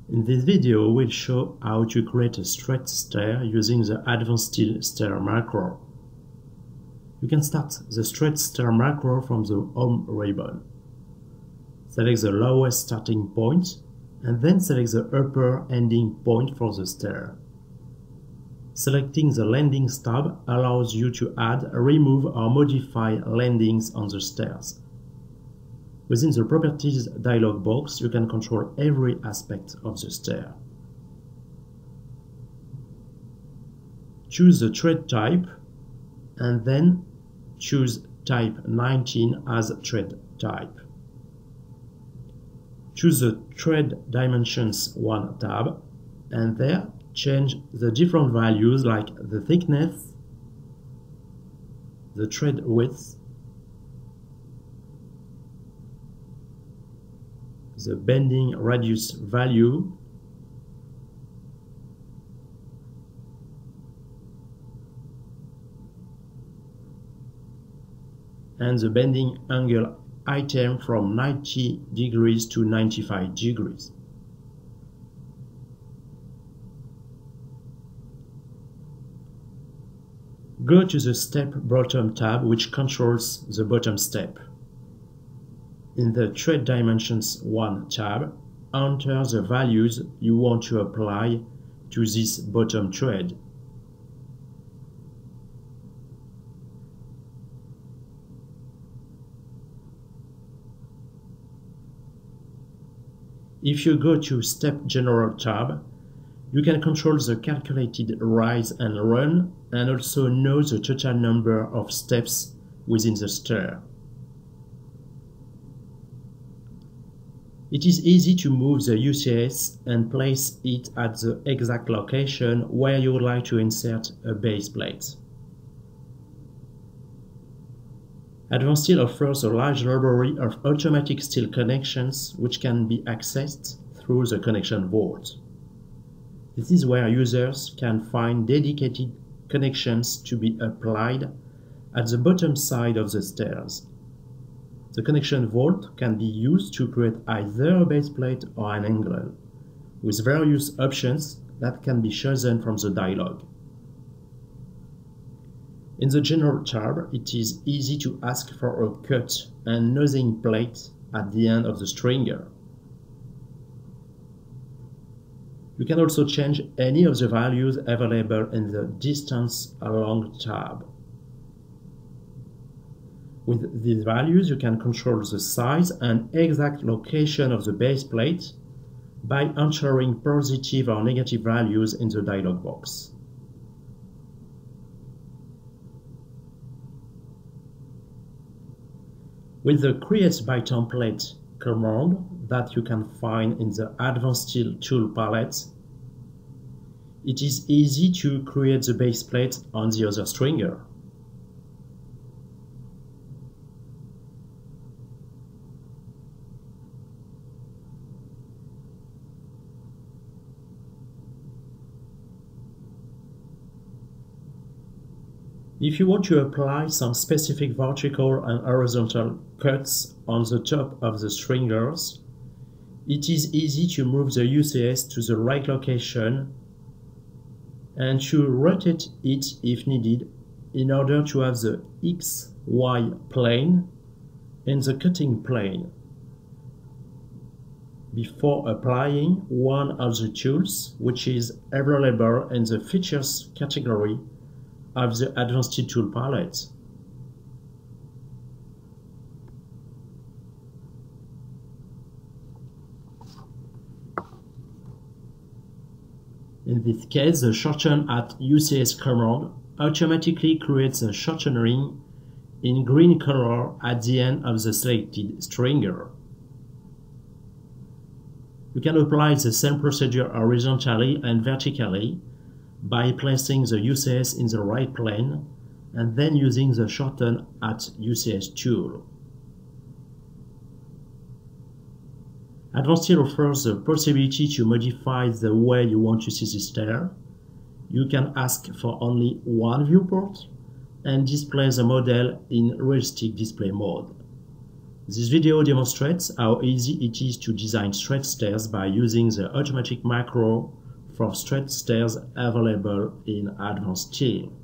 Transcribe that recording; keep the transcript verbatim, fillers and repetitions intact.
In this video, we'll show how to create a straight stair using the Advanced Steel Stair macro. You can start the straight stair macro from the Home ribbon. Select the lowest starting point and then select the upper ending point for the stair. Selecting the Landings tab allows you to add, remove or modify landings on the stairs. Within the Properties dialog box, you can control every aspect of the stair. Choose the tread type and then choose type nineteen as tread type. Choose the Tread Dimensions one tab and there change the different values like the thickness, the tread width, the bending radius value, and the bending angle item from ninety degrees to ninety-five degrees. Go to the Step Bottom tab, which controls the bottom step. In the Tread Dimensions one tab, enter the values you want to apply to this bottom tread. If you go to Step General tab, you can control the calculated rise and run and also know the total number of steps within the stair. It is easy to move the U C S and place it at the exact location where you would like to insert a base plate. Advanced Steel offers a large library of automatic steel connections which can be accessed through the connection vault. This is where users can find dedicated connections to be applied at the bottom side of the stairs. The connection vault can be used to create either a base plate or an angle, with various options that can be chosen from the dialog. In the General tab, it is easy to ask for a cut and nosing plate at the end of the stringer. You can also change any of the values available in the Distance Along tab. With these values, you can control the size and exact location of the base plate by entering positive or negative values in the dialog box. With the Create by Template command that you can find in the Advanced Steel tool palette, it is easy to create the base plate on the other stringer. If you want to apply some specific vertical and horizontal cuts on the top of the stringers, it is easy to move the U C S to the right location and to rotate it if needed in order to have the X Y plane and the cutting plane before applying one of the tools which is available in the Features category of the Advanced Steel tool palette. In this case, the Shorten at U C S command automatically creates a shortening in green color at the end of the selected stringer. You can apply the same procedure horizontally and vertically by placing the U C S in the right plane and then using the Shorten at U C S tool. Advanced Steel offers the possibility to modify the way you want to see the stair. You can ask for only one viewport and display the model in realistic display mode. This video demonstrates how easy it is to design straight stairs by using the automatic macro for straight stairs available in Advanced Steel.